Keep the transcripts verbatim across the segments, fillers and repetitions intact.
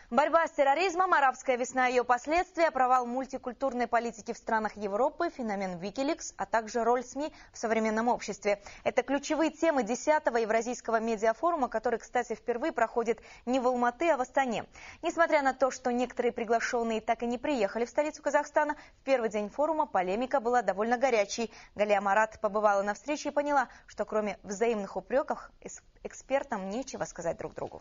Борьба с терроризмом, арабская весна и ее последствия, провал мультикультурной политики в странах Европы, феномен Wikileaks, а также роль СМИ в современном обществе. Это ключевые темы десятого Евразийского медиафорума, который, кстати, впервые проходит не в Алматы, а в Астане. Несмотря на то, что некоторые приглашенные так и не приехали в столицу Казахстана, в первый день форума полемика была довольно горячей. Галия Марат побывала на встрече и поняла, что кроме взаимных упреков экспертам нечего сказать друг другу.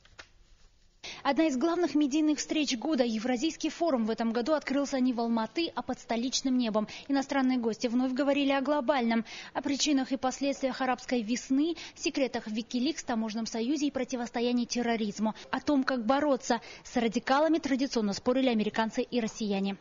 Одна из главных медийных встреч года – Евразийский форум. В этом году открылся не в Алматы, а под столичным небом. Иностранные гости вновь говорили о глобальном, о причинах и последствиях арабской весны, секретах Wikileaks, таможенном союзе и противостоянии терроризму. О том, как бороться с радикалами, традиционно спорили американцы и россияне.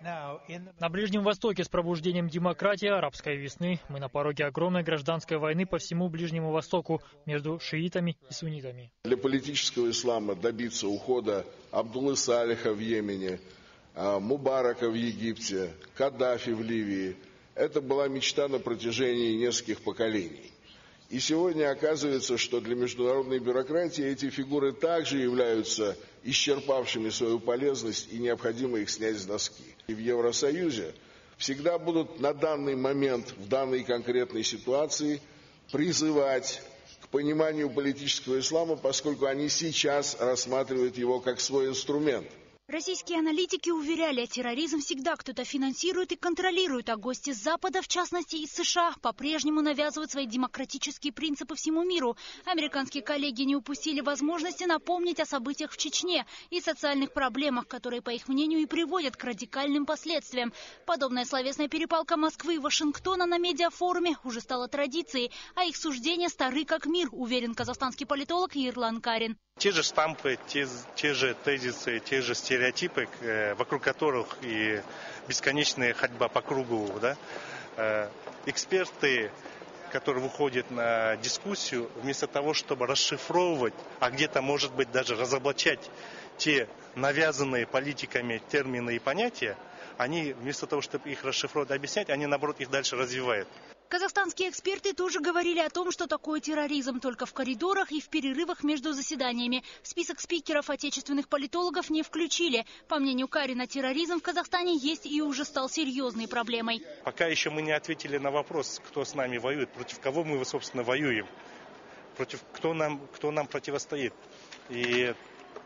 На Ближнем Востоке с пробуждением демократии арабской весны мы на пороге огромной гражданской войны по всему Ближнему Востоку между шиитами и суннитами. Для политического ислама добиться ухода Абдуллы Салиха в Йемене, Мубарака в Египте, Каддафи в Ливии – это была мечта на протяжении нескольких поколений. И сегодня оказывается, что для международной бюрократии эти фигуры также являются исчерпавшими свою полезность и необходимо их снять с доски. И в Евросоюзе всегда будут на данный момент, в данной конкретной ситуации, призывать к пониманию политического ислама, поскольку они сейчас рассматривают его как свой инструмент. Российские аналитики уверяли, терроризм всегда кто-то финансирует и контролирует, а гости с Запада, в частности из США, по-прежнему навязывают свои демократические принципы всему миру. Американские коллеги не упустили возможности напомнить о событиях в Чечне и социальных проблемах, которые, по их мнению, и приводят к радикальным последствиям. Подобная словесная перепалка Москвы и Вашингтона на медиафоруме уже стала традицией, а их суждения стары как мир, уверен казахстанский политолог Ерлан Карин. Те же штампы, те, те же тезисы, те же стереотипы, э, вокруг которых и бесконечная ходьба по кругу. Да? Э, эксперты, которые выходят на дискуссию, вместо того, чтобы расшифровывать, а где-то, может быть, даже разоблачать те навязанные политиками термины и понятия, они вместо того, чтобы их расшифровать и объяснять, они, наоборот, их дальше развивают. Казахстанские эксперты тоже говорили о том, что такое терроризм, только в коридорах и в перерывах между заседаниями. В список спикеров отечественных политологов не включили. По мнению Карина, терроризм в Казахстане есть и уже стал серьезной проблемой. Пока еще мы не ответили на вопрос, кто с нами воюет, против кого мы, собственно, воюем, против кто нам, кто нам противостоит. И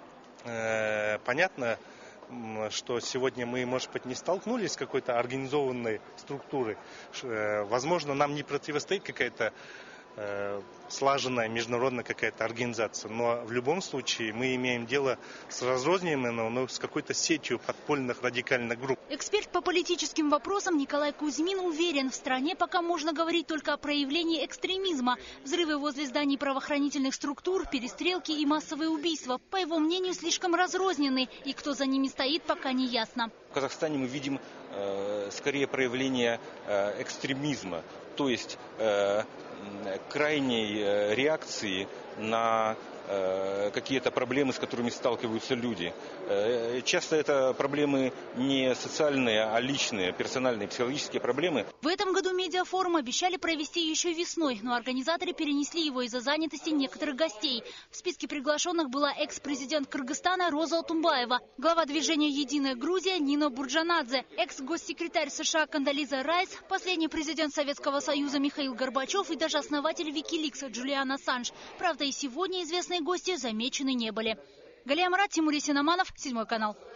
э, понятно, что сегодня мы, может быть, не столкнулись с какой-то организованной структурой. Возможно, нам не противостоит какая-то э, слаженная международная какая-то организация. Но в любом случае мы имеем дело с разрозненной, но с какой-то сетью подпольных радикальных групп. Эксперт по политическим вопросам Николай Кузьмин уверен, в стране пока можно говорить только о проявлении экстремизма. Взрывы возле зданий правоохранительных структур, перестрелки и массовые убийства, по его мнению, слишком разрознены. И кто за ними стоит, пока не ясно. В Казахстане мы видим э, скорее проявление э, экстремизма, то есть э, крайней э, реакции на э, какие-то проблемы, с которыми сталкиваются люди. Э, часто это проблемы не социальные, а личные, персональные, психологические проблемы. В этом году медиафорум обещали провести еще весной, но организаторы перенесли его из-за занятости некоторых гостей. В списке приглашенных была экс-президент Кыргызстана Роза Отунбаева, глава движения «Единая Грузия» Нина Бурджанадзе, экс-госсекретарь США Кондолиза Райс, последний президент Советского Союза Михаил Горбачев и даже основатель Wikileaks Джулиан Ассанж. Правда, и сегодня известные гости замечены не были. Галия Марат, Тимур Есенаманов, Седьмой канал.